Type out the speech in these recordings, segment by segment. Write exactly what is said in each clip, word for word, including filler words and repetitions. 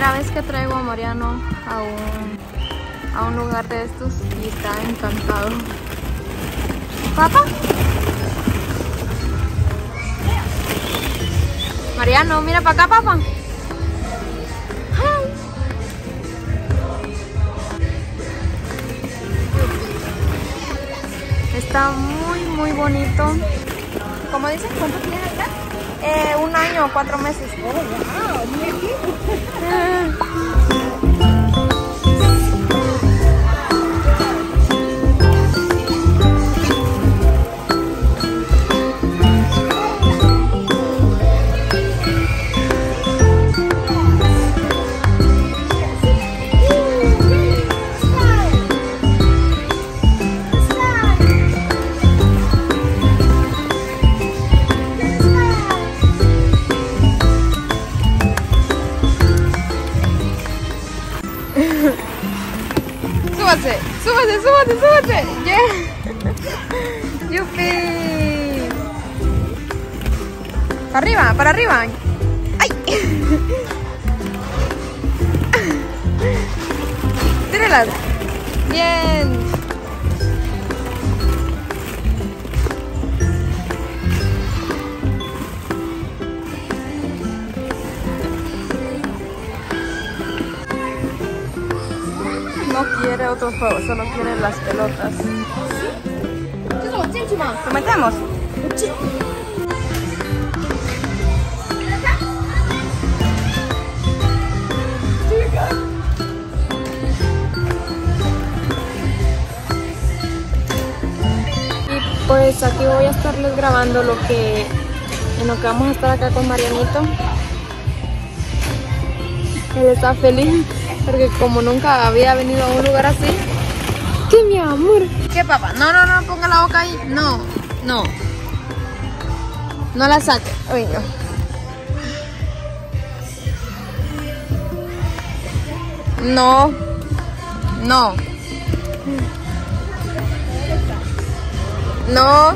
primera vez que traigo a Mariano a un, a un lugar de estos y está encantado. ¿Papá? Mariano, mira para acá, papá. Está muy, muy bonito. ¿Cómo dicen? ¿Cuánto tiene acá? Eh, un año, cuatro meses. Oh, wow, muy bien. Súbase, súbase, súbase, súbase. Yeah. Yupi. Para arriba, para arriba. Ay. Tírelas. Bien. No quiere otro juego, solo quiere las pelotas. ¿Lo metemos? Y pues aquí voy a estarles grabando lo que en lo que vamos a estar acá con Marianito. Él está feliz porque como nunca había venido a un lugar así. ¿Qué, mi amor? ¿Qué, papá? No, no, no, ponga la boca ahí. No, no. No la saque. Uy, no. No. No. No.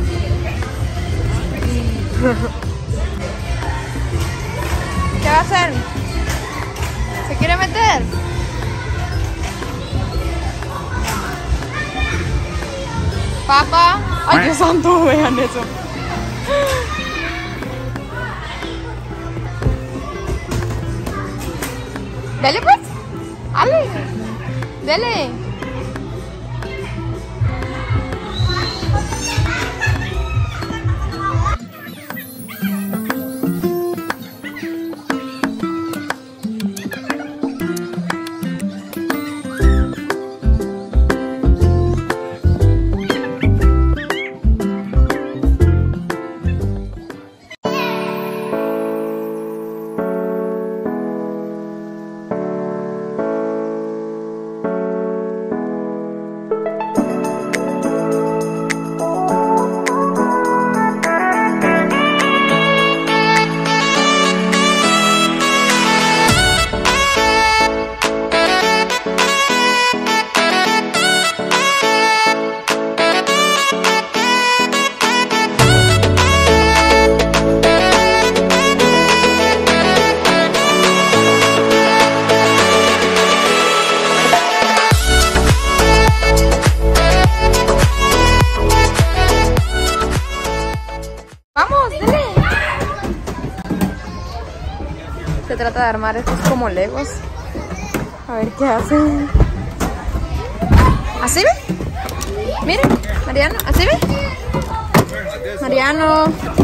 ¿Qué va a hacer? ¿Se quiere meter? Papá. Ay, Dios santo, vean eso. Dale pues. Dale. Dale. Se trata de armar estos como legos. A ver qué hacen. ¿Así ve? Miren, Mariano, ¿así ve? Mariano.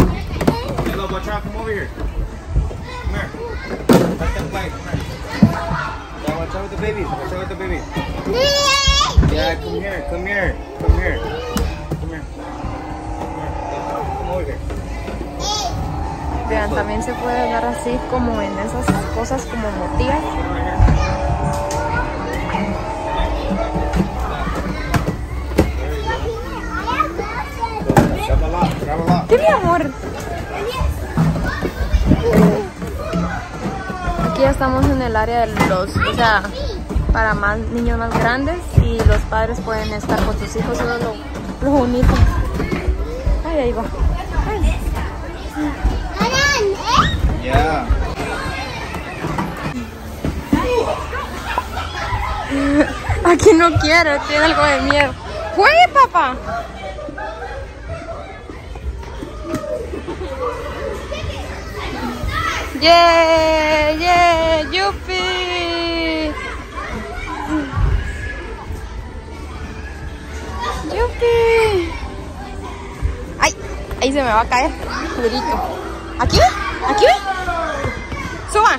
Vean, también se puede dar así como en esas cosas como motivas. ¿Qué, mi amor? Aquí ya estamos en el área de los, o sea, para más niños más grandes y los padres pueden estar con sus hijos. Eso es lo, lo bonito. Ay, ahí va. Ay. Yeah. Aquí no quiere, tiene algo de miedo. ¡Juegue, papá! ¡Yeah! ¡Yeah! ¡Yupi! ¡Yupi! ¡Ay! Ahí se me va a caer. Durito. ¿Aquí ve? ¿Aquí ve? ¡Suba!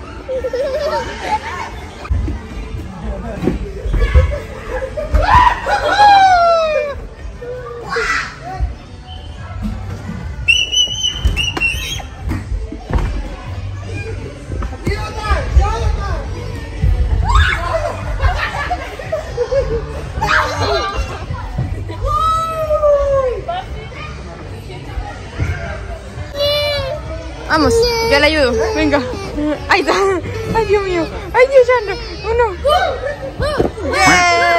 Vamos, yo le ayudo. Venga. Ay, ay, Dios mío. Ay, Dios santo. Uno. Yeah.